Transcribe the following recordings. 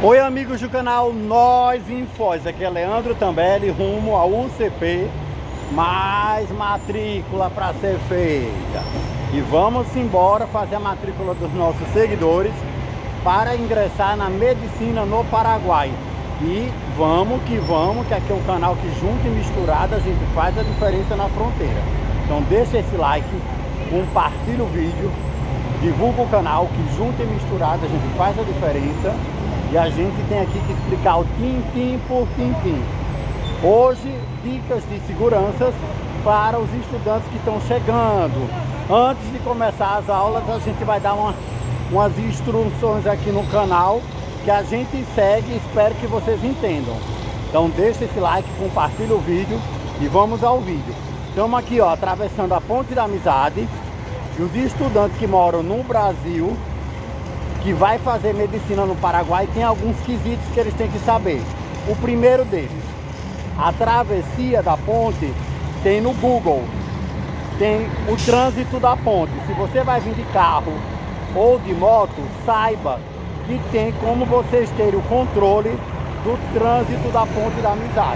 Oi, amigos do canal Nós em Foz, aqui é Leandro Tambelli, rumo ao UCP, mais matrícula para ser feita. E vamos embora fazer a matrícula dos nossos seguidores para ingressar na medicina no Paraguai. E vamos, que aqui é um canal que junto e misturado a gente faz a diferença na fronteira. Então deixa esse like, compartilha o vídeo, divulga o canal, que junto e misturado a gente faz a diferença. E a gente tem aqui que explicar o tintim por tintim. Hoje, dicas de seguranças para os estudantes que estão chegando. Antes de começar as aulas, a gente vai dar umas instruções aqui no canal que a gente segue e espero que vocês entendam. Então deixa esse like, compartilha o vídeo e vamos ao vídeo. Estamos aqui, ó, atravessando a Ponte da Amizade. E os estudantes que moram no Brasil, que vai fazer medicina no Paraguai, tem alguns quesitos que eles têm que saber. O primeiro deles, a travessia da ponte, tem no Google, tem o trânsito da ponte. Se você vai vir de carro ou de moto, saiba que tem como vocês terem o controle do trânsito da Ponte da Amizade.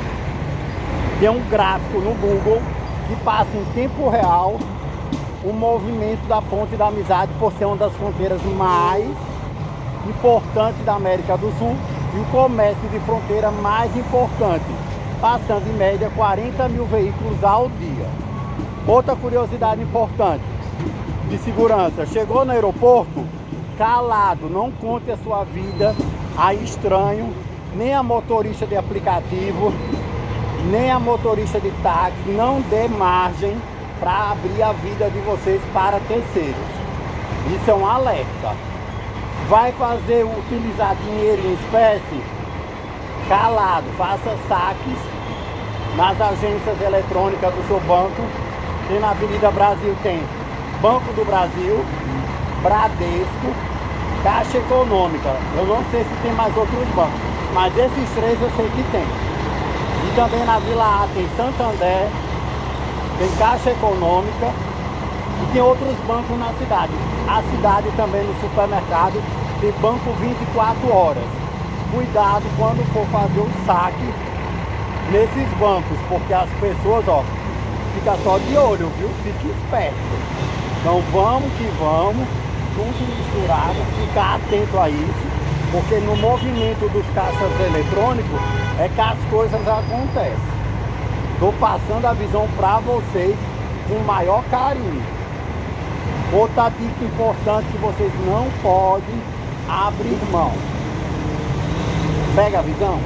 Tem um gráfico no Google que passa em tempo real o movimento da Ponte da Amizade, por ser uma das fronteiras mais importantes da América do Sul e o comércio de fronteira mais importante, passando em média 40 mil veículos ao dia. Outra curiosidade importante de segurança: chegou no aeroporto, calado, não conte a sua vida a estranho, nem a motorista de aplicativo, nem a motorista de táxi. Não dê margem para abrir a vida de vocês para terceiros. Isso é um alerta. Vai utilizar dinheiro em espécie? Calado, faça saques nas agências eletrônicas do seu banco. E na Avenida Brasil tem Banco do Brasil, Bradesco, Caixa Econômica. Eu não sei se tem mais outros bancos, mas esses três eu sei que tem. E também na Vila A tem Santander, tem Caixa Econômica e tem outros bancos na cidade. A cidade também, no supermercado, tem banco 24 horas. Cuidado quando for fazer o saque nesses bancos, porque as pessoas, ó, fica só de olho, viu? Fique esperto. Então vamos que vamos, junto e misturado, ficar atento a isso, porque no movimento dos caixas eletrônicos é que as coisas acontecem. Estou passando a visão para vocês com o maior carinho. Outra dica importante que vocês não podem abrir mão. Pega a visão?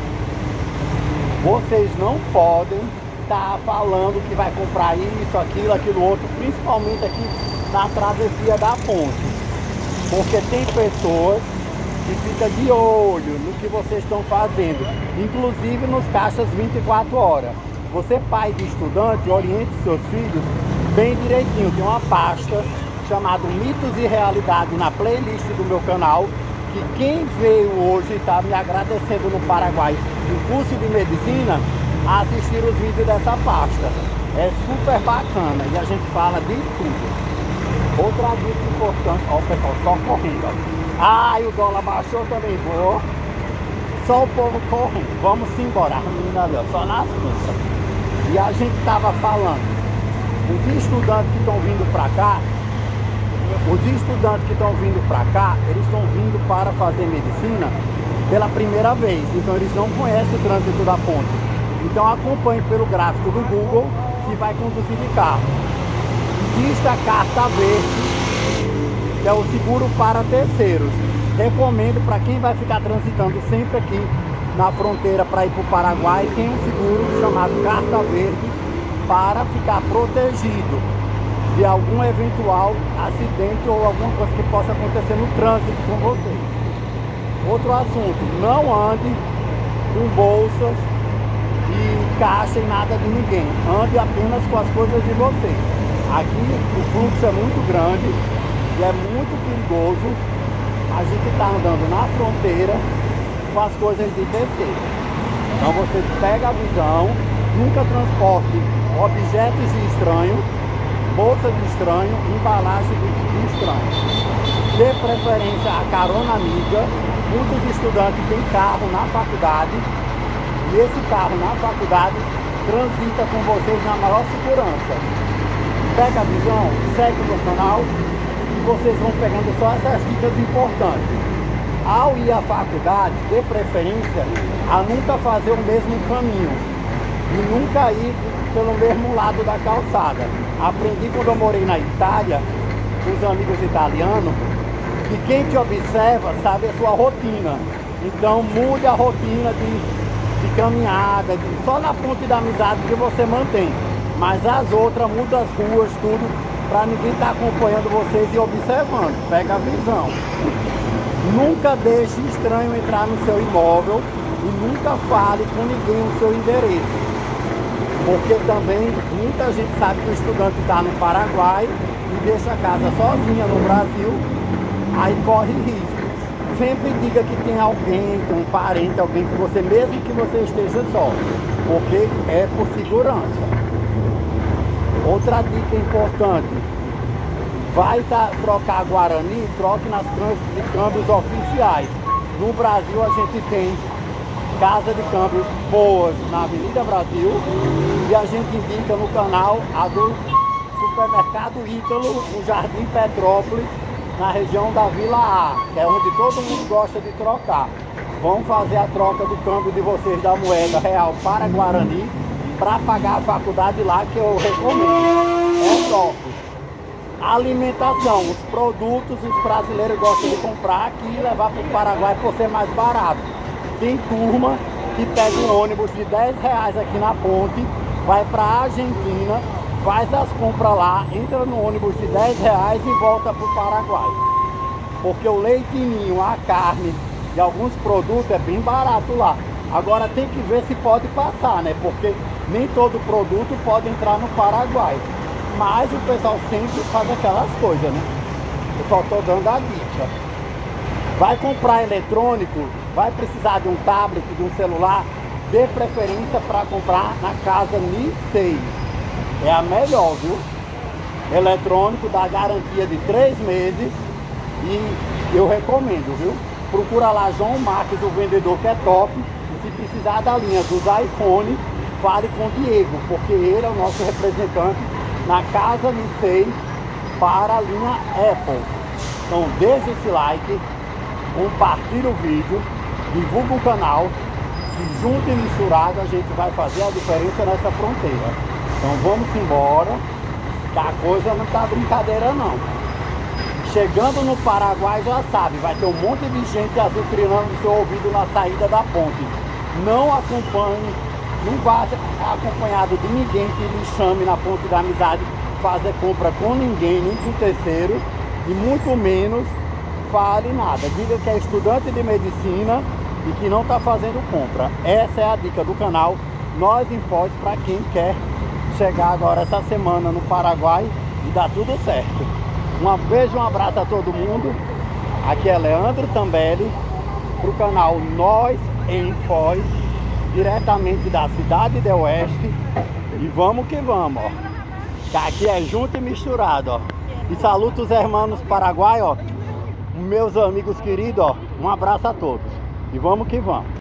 Vocês não podem estar falando que vai comprar isso, aquilo outro, principalmente aqui na travessia da ponte. Porque tem pessoas que ficam de olho no que vocês estão fazendo, inclusive nos caixas 24 horas. Você, pai de estudante, oriente seus filhos bem direitinho. Tem uma pasta chamada Mitos e Realidade na playlist do meu canal, que quem veio hoje e está me agradecendo no Paraguai no curso de medicina, a assistir os vídeos dessa pasta. É super bacana e a gente fala de tudo. Outra dica importante, ó, o pessoal só correndo, ó. Ah, e o dólar baixou também, vou. Só o povo correndo. Vamos embora, menina ali, ó, só nas pistas. E a gente estava falando, os estudantes que estão vindo para cá, eles estão vindo para fazer medicina pela primeira vez. Então eles não conhecem o trânsito da ponte. Então acompanhe pelo gráfico do Google que vai conduzir de carro. Existe a carta verde, que é o seguro para terceiros. Recomendo para quem vai ficar transitando sempre aqui na fronteira para ir para o Paraguai, tem um seguro chamado Carta Verde para ficar protegido de algum eventual acidente ou alguma coisa que possa acontecer no trânsito com vocês. Outro assunto: não ande com bolsas e caixa e nada de ninguém. Ande apenas com as coisas de vocês. Aqui o fluxo é muito grande e é muito perigoso. A gente está andando na fronteira com as coisas de terceiro. Então você pega a visão, nunca transporte objetos de estranho, bolsa de estranho, embalagem de estranho. dê preferência à carona amiga. Muitos estudantes têm carro na faculdade e esse carro na faculdade transita com vocês na maior segurança. Pega a visão, segue o meu canal e vocês vão pegando só essas dicas importantes. Ao ir à faculdade, dê preferência a nunca fazer o mesmo caminho e nunca ir pelo mesmo lado da calçada. Aprendi quando eu morei na Itália, com os amigos italianos, que quem te observa sabe a sua rotina. Então mude a rotina de caminhada, só na ponte da amizade que você mantém. Mas as outras, muda as ruas, tudo, para ninguém estar acompanhando vocês e observando. Pega a visão. Nunca deixe estranho entrar no seu imóvel e nunca fale com ninguém o seu endereço. Porque também muita gente sabe que o estudante está no Paraguai e deixa a casa sozinha no Brasil, aí corre risco. Sempre diga que tem alguém, tem um parente, alguém que você, mesmo que você esteja só, porque é por segurança. Outra dica importante, vai trocar Guarani, troque nas câmbios oficiais. No Brasil a gente tem casa de câmbio boas na Avenida Brasil e a gente indica no canal a do Supermercado Ítalo, no Jardim Petrópolis, na região da Vila A, que é onde todo mundo gosta de trocar. Vamos fazer a troca do câmbio de vocês da moeda real para Guarani para pagar a faculdade lá, que eu recomendo. É top. Alimentação, os produtos os brasileiros gostam de comprar aqui e levar para o Paraguai por ser mais barato. Tem turma que pega um ônibus de R$10 aqui na ponte, vai para a Argentina, faz as compras lá, entra no ônibus de R$10 e volta para o Paraguai. Porque o leitinho, a carne e alguns produtos é bem barato lá. Agora tem que ver se pode passar, né? Porque nem todo produto pode entrar no Paraguai. Mas o pessoal sempre faz aquelas coisas, né? Eu só estou dando a dica. Vai comprar eletrônico, vai precisar de um tablet, de um celular, dê preferência para comprar na casa Nissei. É a melhor, viu? Eletrônico dá garantia de 3 meses e eu recomendo, viu? Procura lá João Marques, o vendedor, que é top. E se precisar da linha dos iPhone, fale com o Diego, porque ele é o nosso representante na casa Nissei para a linha Apple. Então deixa esse like, compartilha o vídeo, divulga o canal e junto e misturado a gente vai fazer a diferença nessa fronteira. Então vamos embora, que a coisa não tá brincadeira não. Chegando no Paraguai já sabe, vai ter um monte de gente azucrinando o seu ouvido na saída da ponte. Não acompanhe, não vá acompanhado de ninguém que lhe chame na ponte da amizade fazer compra com ninguém, nem com terceiro, e muito menos fale nada. Diga que é estudante de medicina e que não está fazendo compra. Essa é a dica do canal Nós em Foz para quem quer chegar agora essa semana no Paraguai e dar tudo certo. Um beijo, um abraço a todo mundo. Aqui é Leandro Tambelli para o canal Nós em Foz, diretamente da cidade de Oeste. E vamos que vamos, ó. Que aqui é junto e misturado, ó. E saluto os irmãos paraguaios, ó. Meus amigos queridos, ó. Um abraço a todos. E vamos que vamos.